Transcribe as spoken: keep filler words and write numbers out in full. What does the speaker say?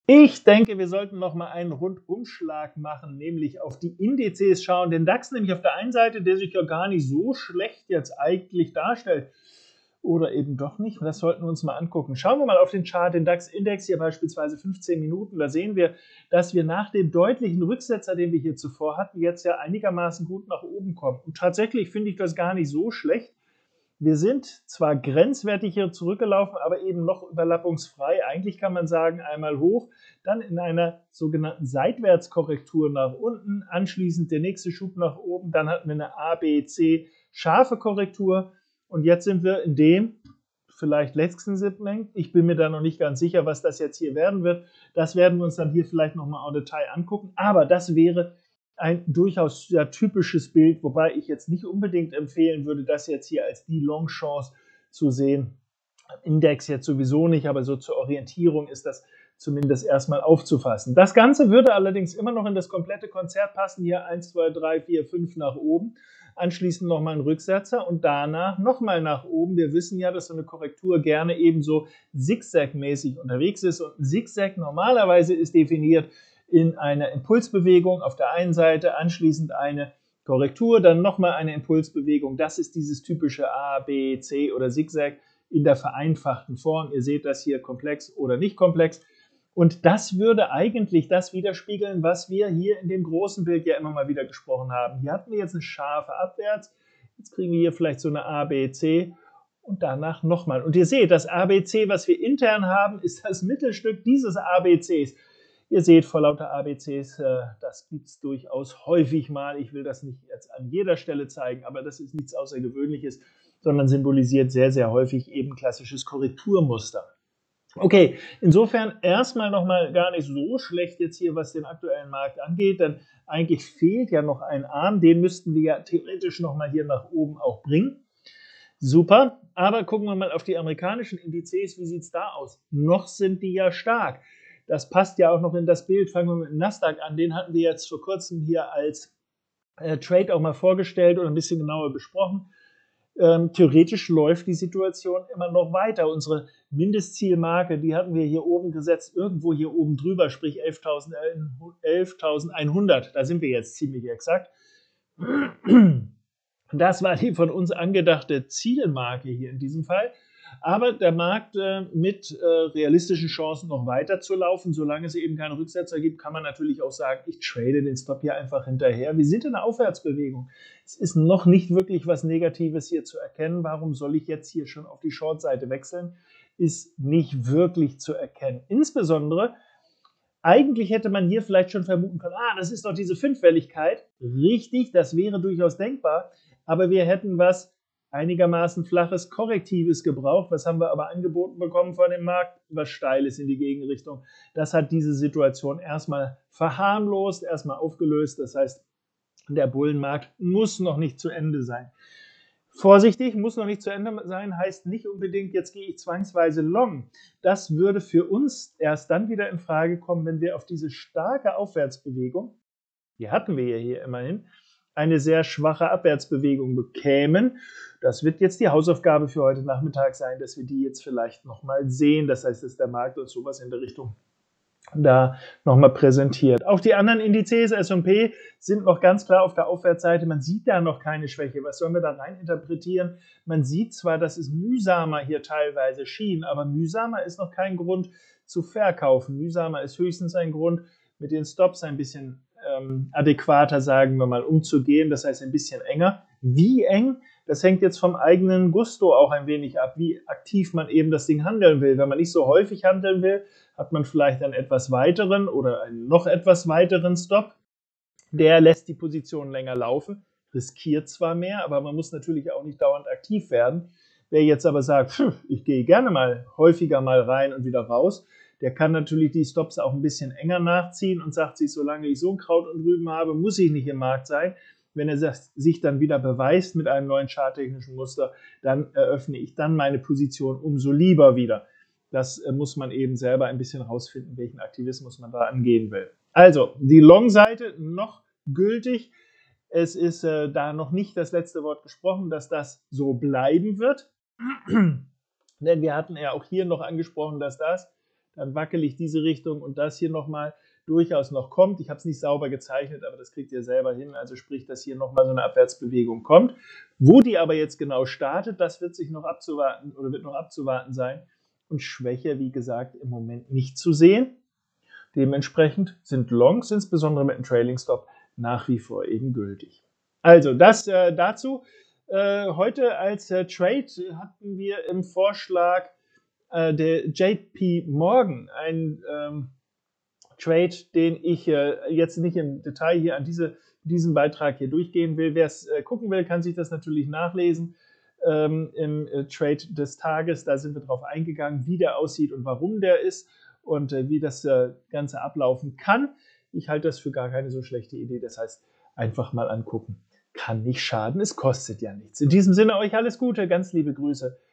Ich denke, wir sollten noch mal einen Rundumschlag machen, nämlich auf die Indizes schauen. Den DAX nämlich auf der einen Seite, der sich ja gar nicht so schlecht jetzt eigentlich darstellt. Oder eben doch nicht. Das sollten wir uns mal angucken. Schauen wir mal auf den Chart, den DAX-Index hier beispielsweise fünfzehn Minuten. Da sehen wir, dass wir nach dem deutlichen Rücksetzer, den wir hier zuvor hatten, jetzt ja einigermaßen gut nach oben kommen. Und tatsächlich finde ich das gar nicht so schlecht. Wir sind zwar grenzwertig hier zurückgelaufen, aber eben noch überlappungsfrei. Eigentlich kann man sagen, einmal hoch, dann in einer sogenannten Seitwärtskorrektur nach unten, anschließend der nächste Schub nach oben, dann hatten wir eine A, B, C scharfe Korrektur und jetzt sind wir in dem vielleicht letzten Segment. Ich bin mir da noch nicht ganz sicher, was das jetzt hier werden wird. Das werden wir uns dann hier vielleicht nochmal en Detail angucken, aber das wäre ein durchaus ja, typisches Bild, wobei ich jetzt nicht unbedingt empfehlen würde, das jetzt hier als die Long-Chance zu sehen. Index jetzt sowieso nicht, aber so zur Orientierung ist das zumindest erstmal aufzufassen. Das Ganze würde allerdings immer noch in das komplette Konzert passen. Hier eins, zwei, drei, vier, fünf nach oben. Anschließend nochmal ein Rücksetzer und danach nochmal nach oben. Wir wissen ja, dass so eine Korrektur gerne ebenso Zigzag-mäßig unterwegs ist. Und ein Zigzag normalerweise ist definiert in einer Impulsbewegung auf der einen Seite, anschließend eine Korrektur, dann nochmal eine Impulsbewegung. Das ist dieses typische A, B, C oder Zigzag in der vereinfachten Form. Ihr seht das hier komplex oder nicht komplex. Und das würde eigentlich das widerspiegeln, was wir hier in dem großen Bild ja immer mal wieder gesprochen haben. Hier hatten wir jetzt eine scharfe Abwärts. Jetzt kriegen wir hier vielleicht so eine A, B, C und danach nochmal. Und ihr seht, das A B C, was wir intern haben, ist das Mittelstück dieses A B Cs. Ihr seht vor lauter A B Cs, das gibt es durchaus häufig mal. Ich will das nicht jetzt an jeder Stelle zeigen, aber das ist nichts Außergewöhnliches, sondern symbolisiert sehr, sehr häufig eben klassisches Korrekturmuster. Okay, insofern erstmal nochmal gar nicht so schlecht jetzt hier, was den aktuellen Markt angeht, denn eigentlich fehlt ja noch ein Arm, den müssten wir ja theoretisch nochmal hier nach oben auch bringen. Super, aber gucken wir mal auf die amerikanischen Indizes, wie sieht es da aus? Noch sind die ja stark. Das passt ja auch noch in das Bild. Fangen wir mit dem Nasdaq an. Den hatten wir jetzt vor kurzem hier als äh, Trade auch mal vorgestellt oder ein bisschen genauer besprochen. Ähm, theoretisch läuft die Situation immer noch weiter. Unsere Mindestzielmarke, die hatten wir hier oben gesetzt, irgendwo hier oben drüber, sprich elftausendeinhundert. Da sind wir jetzt ziemlich exakt. Das war die von uns angedachte Zielmarke hier in diesem Fall. Aber der Markt äh, mit äh, realistischen Chancen noch weiter zu laufen, solange es eben keine Rücksetzer gibt, kann man natürlich auch sagen, ich trade den Stop hier einfach hinterher. Wir sind in einer Aufwärtsbewegung. Es ist noch nicht wirklich was Negatives hier zu erkennen. Warum soll ich jetzt hier schon auf die Short-Seite wechseln? Ist nicht wirklich zu erkennen. Insbesondere, eigentlich hätte man hier vielleicht schon vermuten können, ah, das ist doch diese Fünfwelligkeit. Richtig, das wäre durchaus denkbar. Aber wir hätten was einigermaßen flaches Korrektives gebraucht. Was haben wir aber angeboten bekommen von dem Markt? Was Steiles in die Gegenrichtung. Das hat diese Situation erstmal verharmlost, erstmal aufgelöst. Das heißt, der Bullenmarkt muss noch nicht zu Ende sein. Vorsichtig, muss noch nicht zu Ende sein, heißt nicht unbedingt, jetzt gehe ich zwangsweise long. Das würde für uns erst dann wieder in Frage kommen, wenn wir auf diese starke Aufwärtsbewegung, die hatten wir ja hier immerhin, eine sehr schwache Abwärtsbewegung bekämen. Das wird jetzt die Hausaufgabe für heute Nachmittag sein, dass wir die jetzt vielleicht nochmal sehen. Das heißt, dass der Markt uns sowas in der Richtung da nochmal präsentiert. Auch die anderen Indizes, S und P, sind noch ganz klar auf der Aufwärtsseite. Man sieht da noch keine Schwäche. Was sollen wir da rein interpretieren? Man sieht zwar, dass es mühsamer hier teilweise schien, aber mühsamer ist noch kein Grund zu verkaufen. Mühsamer ist höchstens ein Grund, mit den Stops ein bisschen ähm, adäquater, sagen wir mal, umzugehen. Das heißt, ein bisschen enger. Wie eng? Das hängt jetzt vom eigenen Gusto auch ein wenig ab, wie aktiv man eben das Ding handeln will. Wenn man nicht so häufig handeln will, hat man vielleicht einen etwas weiteren oder einen noch etwas weiteren Stop. Der lässt die Position länger laufen, riskiert zwar mehr, aber man muss natürlich auch nicht dauernd aktiv werden. Wer jetzt aber sagt, ich gehe gerne mal häufiger mal rein und wieder raus, der kann natürlich die Stops auch ein bisschen enger nachziehen und sagt sich, solange ich so ein Kraut und Rüben habe, muss ich nicht im Markt sein. Wenn er sich dann wieder beweist mit einem neuen charttechnischen Muster, dann eröffne ich dann meine Position umso lieber wieder. Das muss man eben selber ein bisschen rausfinden, welchen Aktivismus man da angehen will. Also, die Long-Seite noch gültig. Es ist äh, da noch nicht das letzte Wort gesprochen, dass das so bleiben wird. Denn wir hatten ja auch hier noch angesprochen, dass das dann wackelig diese Richtung und das hier nochmal durchaus noch kommt. Ich habe es nicht sauber gezeichnet, aber das kriegt ihr selber hin. Also sprich, dass hier nochmal so eine Abwärtsbewegung kommt. Wo die aber jetzt genau startet, das wird sich noch abzuwarten oder wird noch abzuwarten sein. Und Schwäche, wie gesagt, im Moment nicht zu sehen. Dementsprechend sind Longs, insbesondere mit einem Trailing Stop, nach wie vor eben gültig. Also das äh, dazu. Äh, heute als äh, Trade hatten wir im Vorschlag äh, der J P Morgan, ein ähm, Trade, den ich äh, jetzt nicht im Detail hier an diese, diesem Beitrag hier durchgehen will. Wer es äh, gucken will, kann sich das natürlich nachlesen ähm, im äh, Trade des Tages. Da sind wir drauf eingegangen, wie der aussieht und warum der ist und äh, wie das äh, Ganze ablaufen kann. Ich halte das für gar keine so schlechte Idee. Das heißt, einfach mal angucken. Kann nicht schaden, es kostet ja nichts. In diesem Sinne euch alles Gute, ganz liebe Grüße.